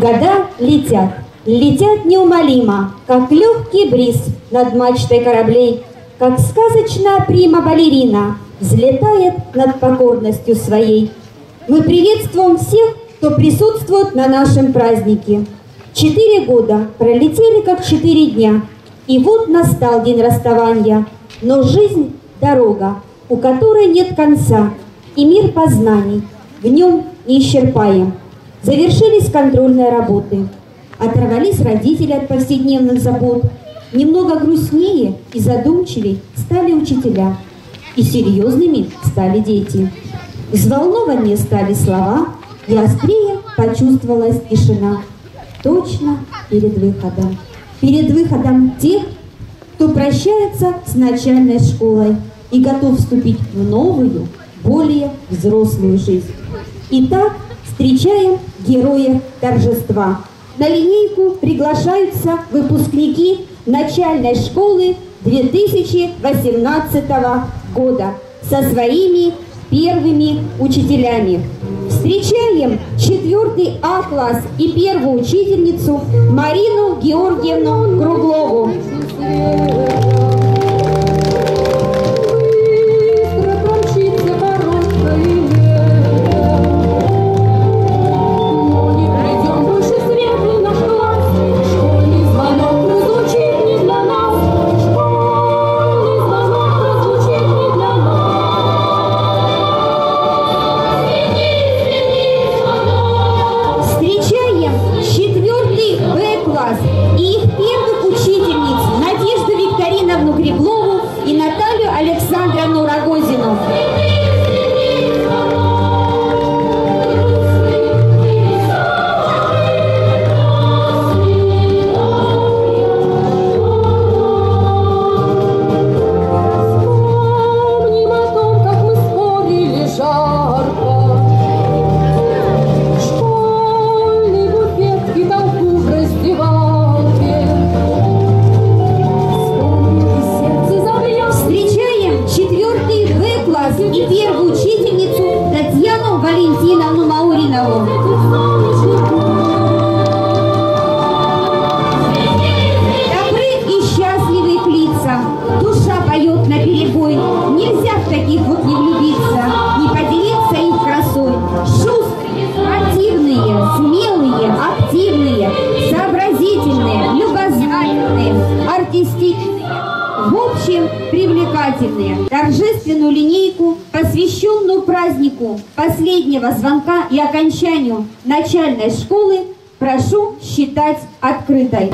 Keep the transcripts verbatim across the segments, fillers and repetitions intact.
Года летят, летят неумолимо, как легкий бриз над мачтой кораблей, как сказочная прима-балерина взлетает над покорностью своей. Мы приветствуем всех, кто присутствует на нашем празднике. Четыре года пролетели, как четыре дня, и вот настал день расставания. Но жизнь – дорога, у которой нет конца, и мир познаний в нем неисчерпаем. Завершились контрольные работы, оторвались родители от повседневных забот. Немного грустнее и задумчивее стали учителя, и серьезными стали дети. Взволнованнее стали слова, и острее почувствовалась тишина. Точно перед выходом. Перед выходом тех, кто прощается с начальной школой и готов вступить в новую, более взрослую жизнь. Итак, встречаем героев торжества. На линейку приглашаются выпускники начальной школы две тысячи восемнадцатого года со своими первыми учителями. Встречаем четвертый А класс и первую учительницу Марину Георгиевну Круглову. И их первых учительниц Надежду Викториновну Греблову и Наталью Александровну Рогозину. И первую учительницу Татьяну Валентиновну Мауринову. Добры и счастливы их лица, душа поет наперебой. Нельзя в таких вот не влюбиться, не поделиться их красой. Шустрые, спортивные, смелые, активные, сообразительные, любознательные, артистичные. В общем, привлекательные. Торжественную линейку, посвященную празднику последнего звонка и окончанию начальной школы, прошу считать открытой.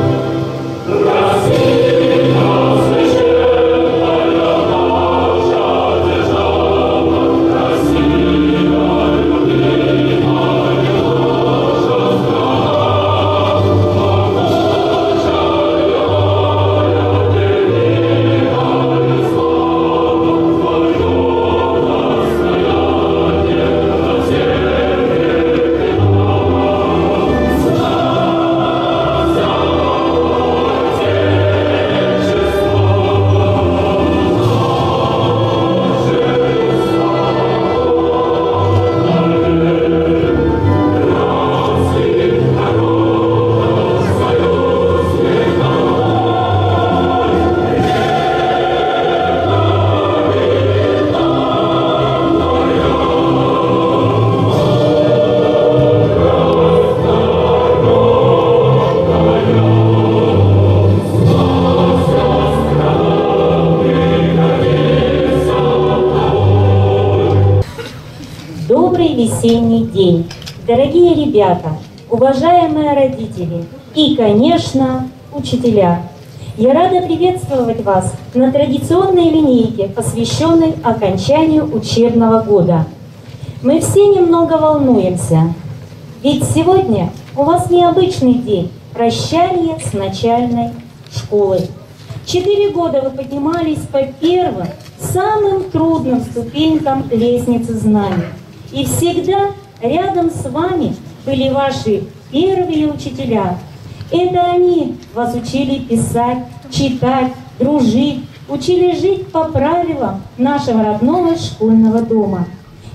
Добрый весенний день, дорогие ребята, уважаемые родители и, конечно, учителя. Я рада приветствовать вас на традиционной линейке, посвященной окончанию учебного года. Мы все немного волнуемся, ведь сегодня у вас необычный день – прощание с начальной школой. Четыре года вы поднимались по первым, самым трудным ступенькам лестницы знаний. И всегда рядом с вами были ваши первые учителя. Это они вас учили писать, читать, дружить, учили жить по правилам нашего родного школьного дома.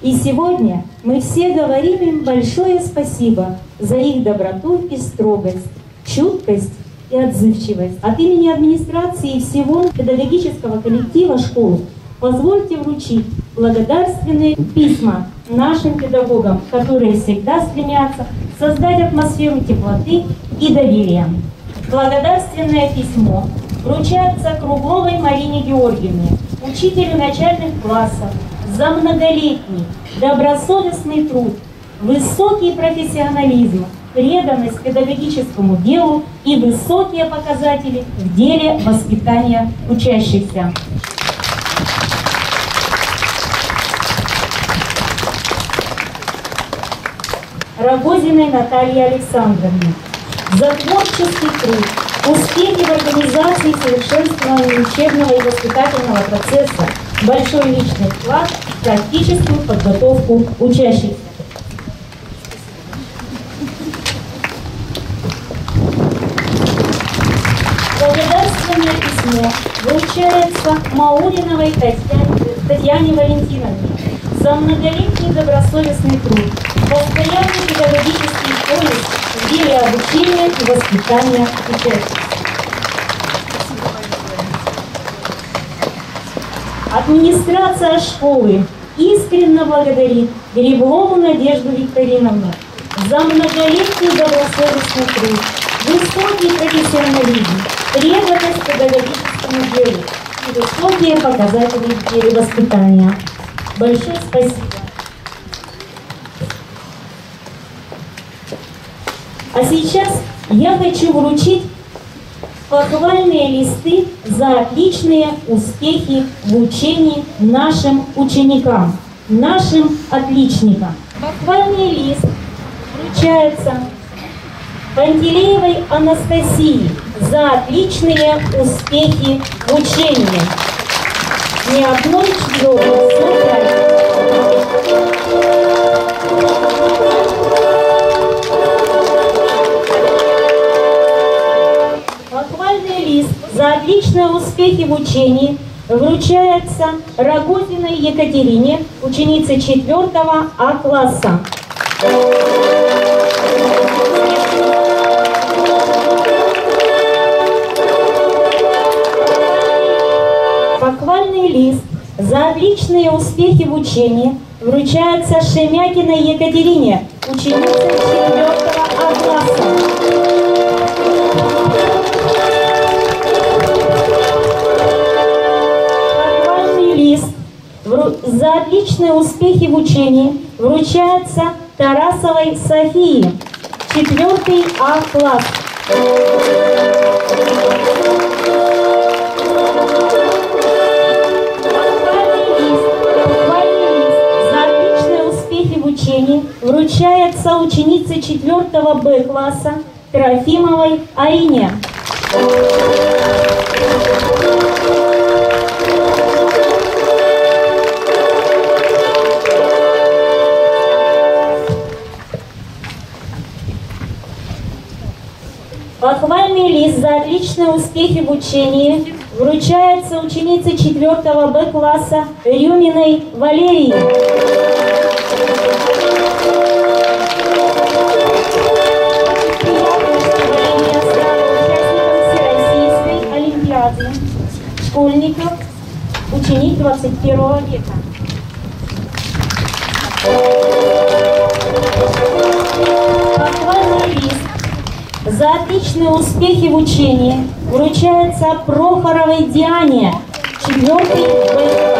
И сегодня мы все говорим им большое спасибо за их доброту и строгость, чуткость и отзывчивость. От имени администрации и всего педагогического коллектива школы позвольте вручить благодарственные письма нашим педагогам, которые всегда стремятся создать атмосферу теплоты и доверия. Благодарственное письмо вручается Кругловой Марине Георгиевне, учителю начальных классов, за многолетний добросовестный труд, высокий профессионализм, преданность педагогическому делу и высокие показатели в деле воспитания учащихся. Рогозиной Наталье Александровне за творческий труд, успехи в организации и совершенствовании учебного и воспитательного процесса, большой личный вклад в практическую подготовку учащихся. Благодарственное письмо вручается Мауриновой Татьяне, Татьяне Валентиновне за многолетний добросовестный труд, постоянный педагогический поиск в деле обучения и воспитания учащихся. Администрация школы искренне благодарит Греблову Надежду Викториновну за многолетний добросовестный труд, высокий профессионализм, преданность педагогическому делу и высокие показатели в деле воспитания. Большое спасибо. А сейчас я хочу вручить похвальные листы за отличные успехи в учении нашим ученикам, нашим отличникам. Похвальный лист вручается Пантелеевой Анастасии за отличные успехи в учении. Ни одной четвертой Похвальный лист за отличные успехи в учении вручается Рогозиной Екатерине, ученице четвертого А класса. Похвальный лист за отличные успехи в учении вручается Шемякиной Екатерине, ученице четвертого А класса. Похвальный лист за отличные успехи в учении вручается Тарасовой Софии, четвертый А класс. Вручается ученице четвертого Б класса Трофимовой Арине. Похвальный лист за отличные успехи в учении вручается ученице четвертого Б класса Рюминой Валерии. Школьников, ученик двадцать первого века. Похвальный лист за отличные успехи в учении вручается Прохоровой Диане, четвертый Б.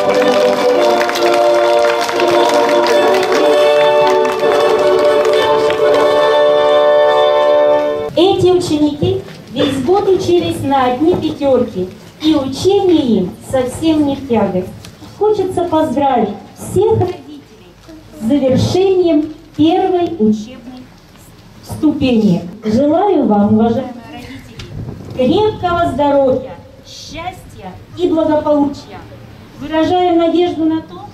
Эти ученики весь год учились на одни пятерки, и учение им совсем не в тягость. Хочется поздравить всех родителей с завершением первой учебной ступени. Желаю вам, уважаемые родители, крепкого здоровья, счастья и благополучия. Выражаю надежду на то,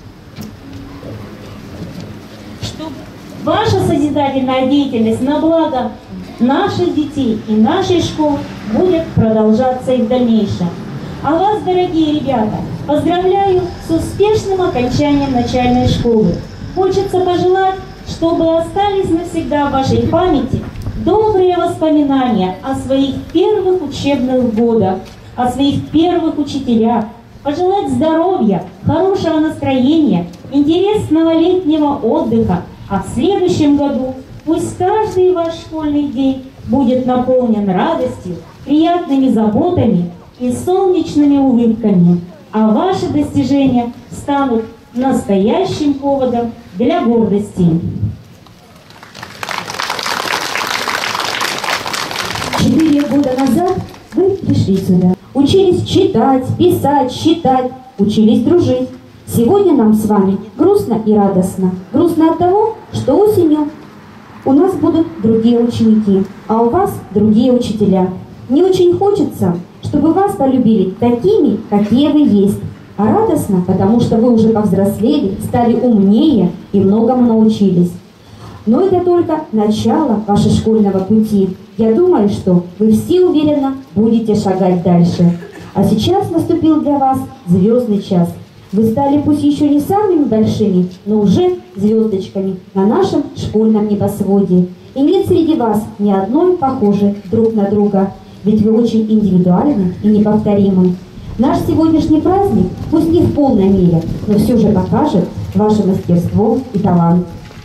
что ваша созидательная деятельность на благо наших детей и нашей школы будет продолжаться и в дальнейшем. А вас, дорогие ребята, поздравляю с успешным окончанием начальной школы. Хочется пожелать, чтобы остались навсегда в вашей памяти добрые воспоминания о своих первых учебных годах, о своих первых учителях, пожелать здоровья, хорошего настроения, интересного летнего отдыха, а в следующем году пусть каждый ваш школьный день будет наполнен радостью, приятными заботами и солнечными улыбками, а ваши достижения станут настоящим поводом для гордости. Четыре года назад вы пришли сюда. Учились читать, писать, считать, учились дружить. Сегодня нам с вами грустно и радостно. Грустно от того, что осенью у нас будут другие ученики, а у вас другие учителя. Не очень хочется, чтобы вас полюбили такими, какие вы есть. А радостно, потому что вы уже повзрослели, стали умнее и многому научились. Но это только начало вашего школьного пути. Я думаю, что вы все уверенно будете шагать дальше. А сейчас наступил для вас звездный час. Вы стали пусть еще не самыми большими, но уже звездочками на нашем школьном небосводе. И нет среди вас ни одной похожей друг на друга, ведь вы очень индивидуальны и неповторимы. Наш сегодняшний праздник, пусть не в полной мере, но все же покажет ваше мастерство и талант.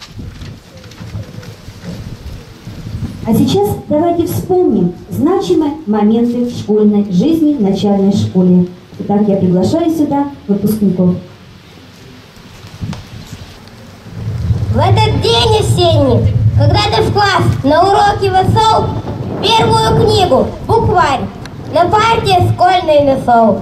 А сейчас давайте вспомним значимые моменты в школьной жизни в начальной школе. Итак, я приглашаю сюда выпускников. В этот день осенний, когда ты в класс на уроке вошел, первую книгу, букварь, на парте школьной нашел.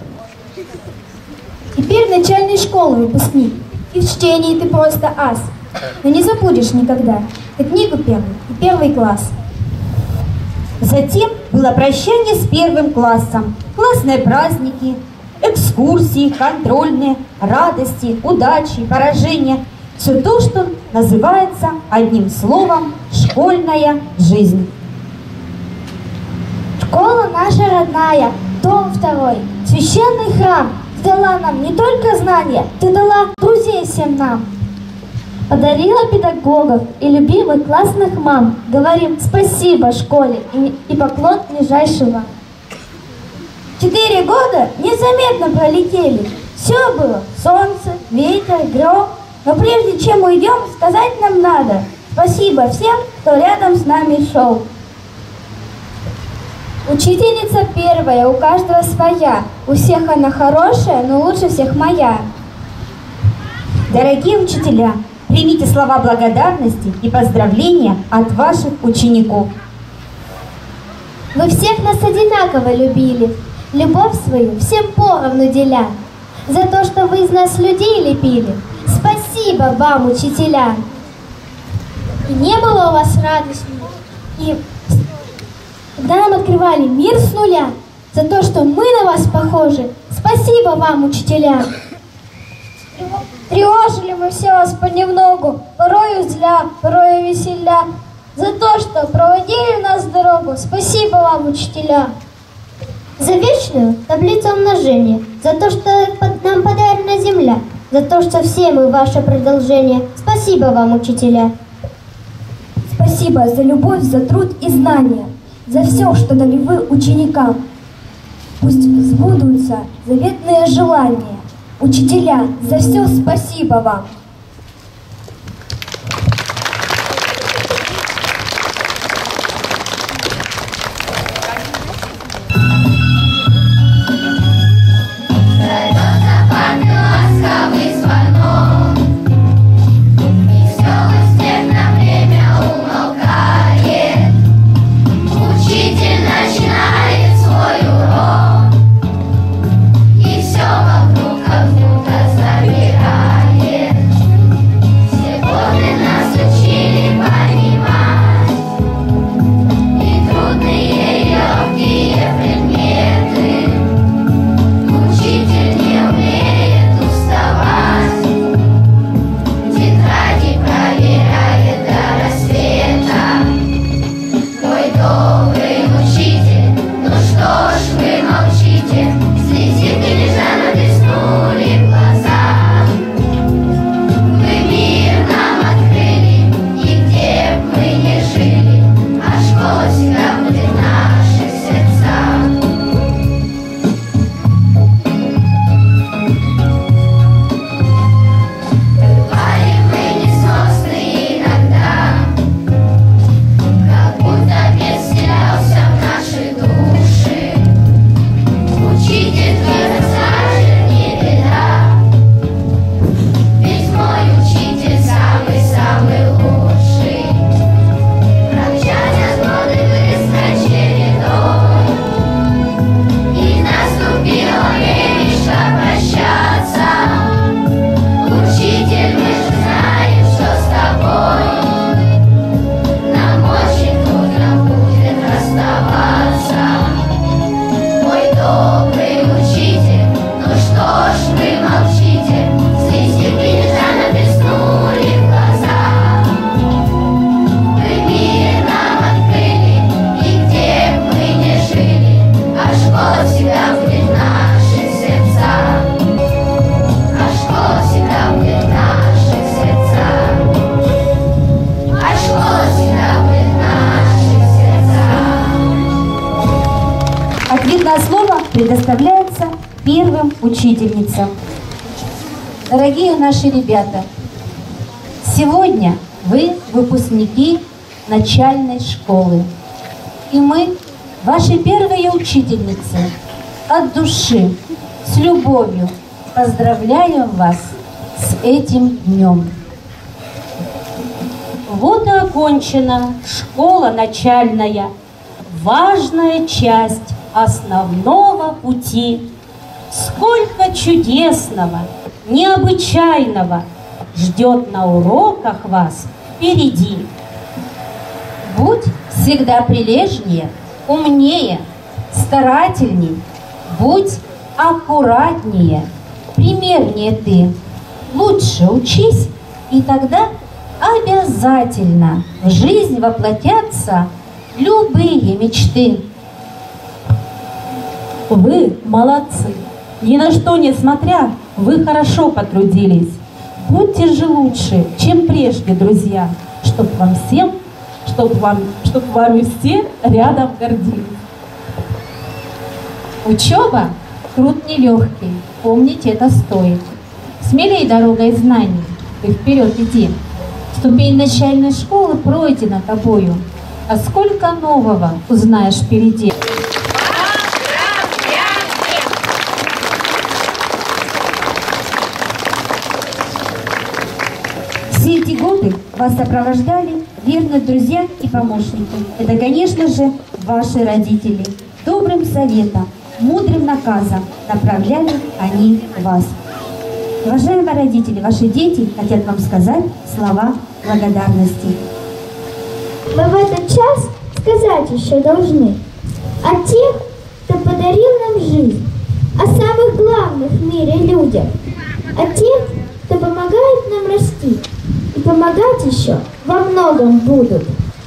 Теперь начальной школы выпускник, и в чтении ты просто ас. Но не забудешь никогда ты книгу первую и первый класс. Затем было прощание с первым классом, классные праздники, экскурсии, контрольные, радости, удачи, поражения. Все то, что называется одним словом «школьная жизнь». Школа наша родная, дом второй, священный храм. Ты дала нам не только знания, ты дала друзей всем нам. Подарила педагогов и любимых классных мам. Говорим спасибо школе и, и поклон нижайший вам. Четыре года незаметно пролетели. Все было солнце, ветер, гром. Но прежде чем уйдем, сказать нам надо спасибо всем, кто рядом с нами шел. Учительница первая, у каждого своя. У всех она хорошая, но лучше всех моя. Дорогие учителя, примите слова благодарности и поздравления от ваших учеников. Вы всех нас одинаково любили, любовь свою всем поровну деля. За то, что вы из нас людей лепили, спасибо вам, учителя. И не было у вас радости, и когда нам открывали мир с нуля, за то, что мы на вас похожи, спасибо вам, учителя. Тревожили мы все вас понемногу, порою зля, порою веселя. За то, что проводили нас дорогу, спасибо вам, учителя. За вечную таблицу умножения, за то, что нам подарена земля, за то, что все мы ваше продолжение, спасибо вам, учителя. Спасибо за любовь, за труд и знания, за все, что дали вы ученикам. Пусть сбудутся заветные желания. Учителя, за все спасибо вам. Вокруг как будто замирает. предоставляется первым учительницам. Дорогие наши ребята, сегодня вы выпускники начальной школы. И мы, ваши первые учительницы, от души, с любовью поздравляем вас с этим днем. Вот и окончена школа начальная, важная часть основного пути. Сколько чудесного, необычайного ждет на уроках вас впереди. Будь всегда прилежнее, умнее, старательней, будь аккуратнее, примернее ты. Лучше учись, и тогда обязательно в жизнь воплотятся любые мечты. Вы молодцы! Ни на что не смотря, вы хорошо потрудились. Будьте же лучше, чем прежде, друзья, чтоб вам всем, чтоб вам, чтоб вами все рядом гордились. Учеба – труд нелегкий, помнить это стоит. Смелей дорогой знаний, ты вперед иди. Ступень начальной школы пройдена тобою, а сколько нового узнаешь впереди. Все эти годы вас сопровождали верные друзья и помощники. Это, конечно же, ваши родители. Добрым советом, мудрым наказом направляли они вас. Уважаемые родители, ваши дети хотят вам сказать слова благодарности. Мы в этот час сказать еще должны о тех, кто подарил нам жизнь, о самых главных в мире людях, о тех, кто помогает нам расти и помогать еще во многом будут.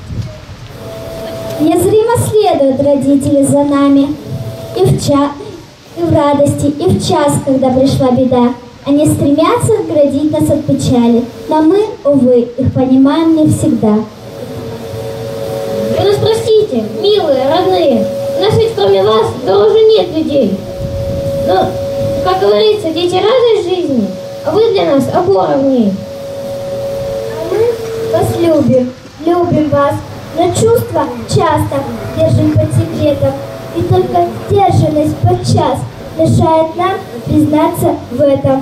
Незримо следуют родители за нами и в, ча и в радости, и в час, когда пришла беда. Они стремятся оградить нас от печали, но мы, увы, их понимаем не всегда. Вы нас простите, милые, родные, у нас ведь кроме вас дороже нет людей. Но, как говорится, дети радость жизни, а вы для нас опора в ней. А мы вас любим, любим вас, но чувства часто держим под секретом, и только сдержанность подчас мешает нам признаться в этом.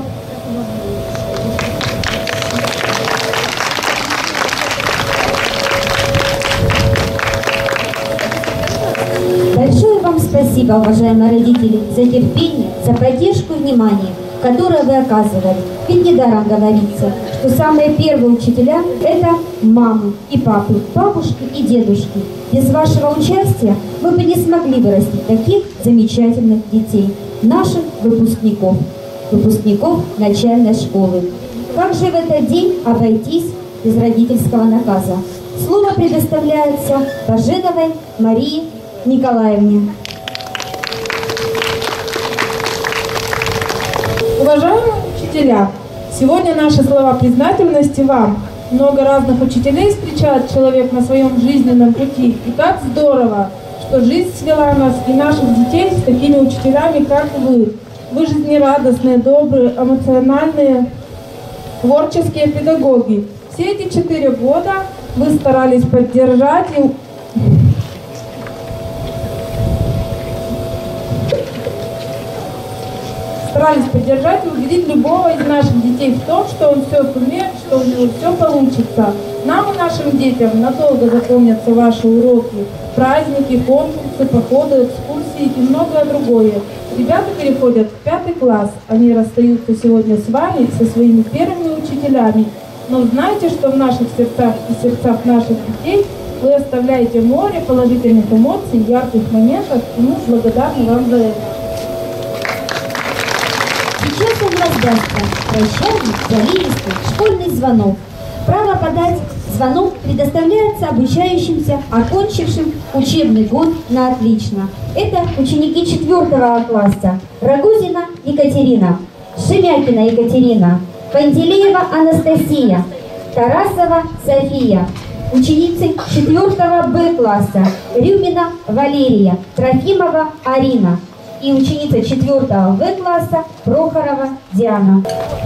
Большое вам спасибо, уважаемые родители, за терпение, за поддержку и внимание, которое вы оказывали. Ведь недаром говорится, что самые первые учителя – это мамы и папы, бабушки и дедушки. Без вашего участия мы бы не смогли вырастить таких замечательных детей, наших выпускников, выпускников начальной школы. Как же в этот день обойтись без родительского наказа? Слово предоставляется Баженовой Марии Николаевне. Уважаемые учителя, сегодня наши слова признательности вам. Много разных учителей встречает человек на своем жизненном пути. И как здорово, что жизнь свела нас и наших детей с такими учителями, как вы. Вы жизнерадостные, добрые, эмоциональные, творческие педагоги. Все эти четыре года вы старались поддержать и старались поддержать и убедить любого из наших детей в том, что он все сумеет, что у него все получится. Нам и нашим детям надолго запомнятся ваши уроки, праздники, конкурсы, походы, экскурсии и многое другое. Ребята переходят в пятый класс, они расстаются сегодня с вами, со своими первыми учителями. Но знайте, что в наших сердцах и сердцах наших детей вы оставляете море положительных эмоций, ярких моментов, и мы благодарны вам за это. Сейчас у нас дастся прощальный, заливистый школьный звонок. Право подать звонок предоставляется обучающимся, окончившим учебный год на отлично. Это ученики четвертого класса: Рогозина Екатерина, Шемякина Екатерина, Пантелеева Анастасия, Тарасова София, ученицы четвертого Б класса: Рюмина Валерия, Трофимова Арина и ученица четвертого В класса Прохорова Диана.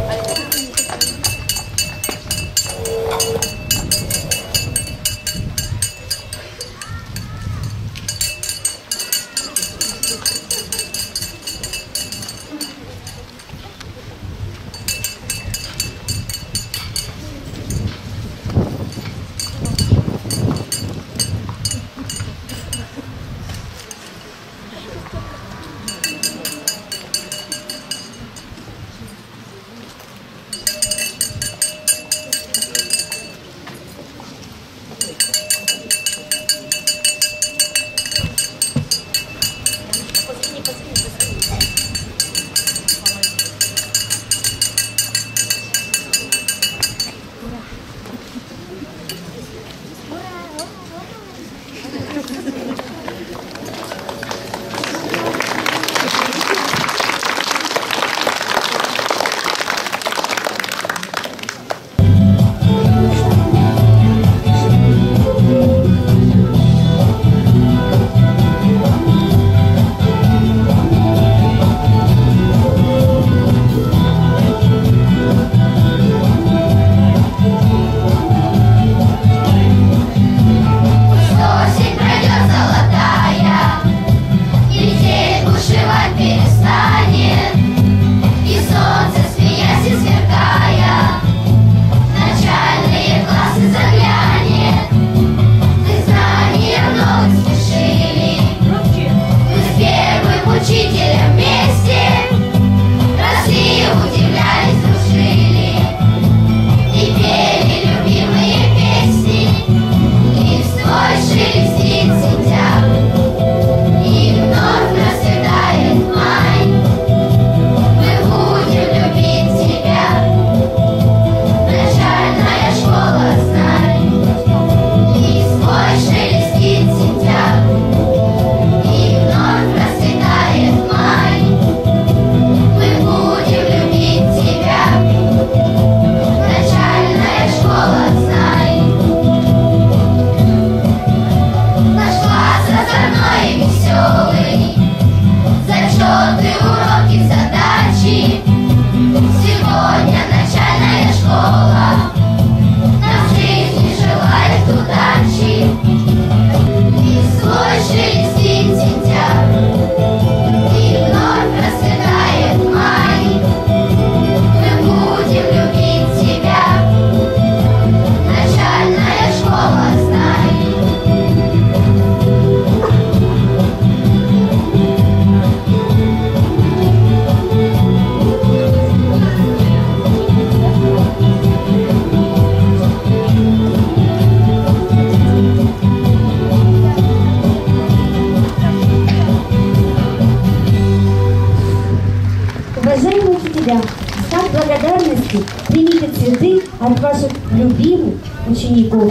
Примите цветы от ваших любимых учеников.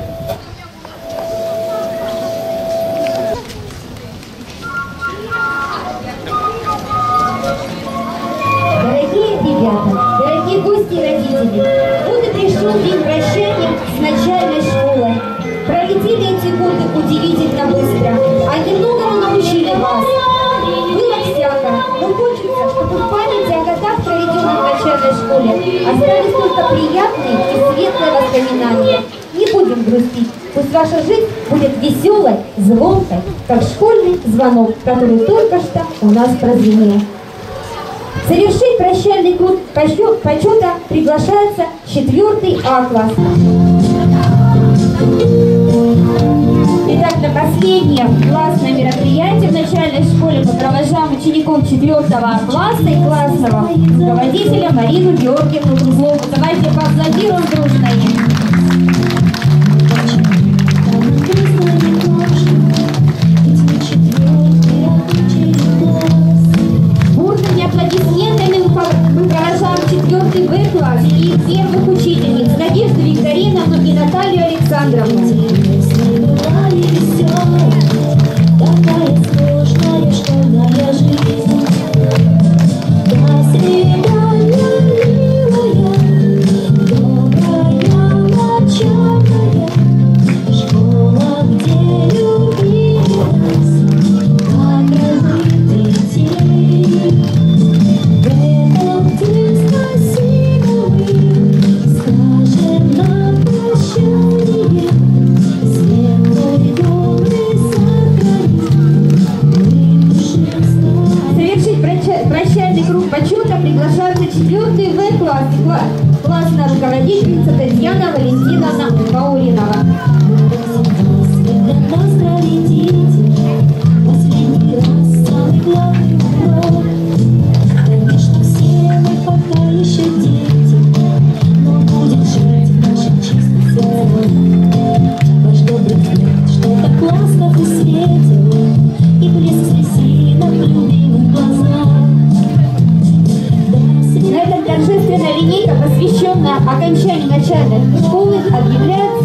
Дорогие ребята, дорогие гости и родители, вот и пришел день прощания с начальной школой. Пролетели эти годы удивительно быстро, а немногому научили вас. Было всяко, но хочется, чтобы в памяти о годах, проведенных в начальной школе, остались только приятные и светлые воспоминания. Не будем грустить, пусть ваша жизнь будет веселой, звонкой, как школьный звонок, который только что у нас прозвенел. Совершить прощальный круг почета приглашается четвертый А класс. Итак, на последнее классное мероприятие в начальной школе мы провожаем учеников четвертого класса и классного руководителя Марину Георгиевну Круглову. Давайте поаплодируем дружно им. Бурными аплодисментами мы провожаем четвертый Б класс и первых учительниц Надежду Викториновну и Наталью Александровну. Такая сложная школьная жизнь. До свидания, милая, добрая, начальная школа, где любили нас, как разлитые этот прощальный круг почета приглашается четвертый В класс, кла- классная руководительница Татьяна Валентиновна Мауринова. Для нас пролетите последний раз самый главный урок. Конечно, все мы пока еще дети, но будет жить в нашем чистом сердце ваш добрый взгляд, что так ласково светит, и блеск слезинок любимых глазах. На этом торжественная линейка, посвященная окончанию начальной школы, объявляется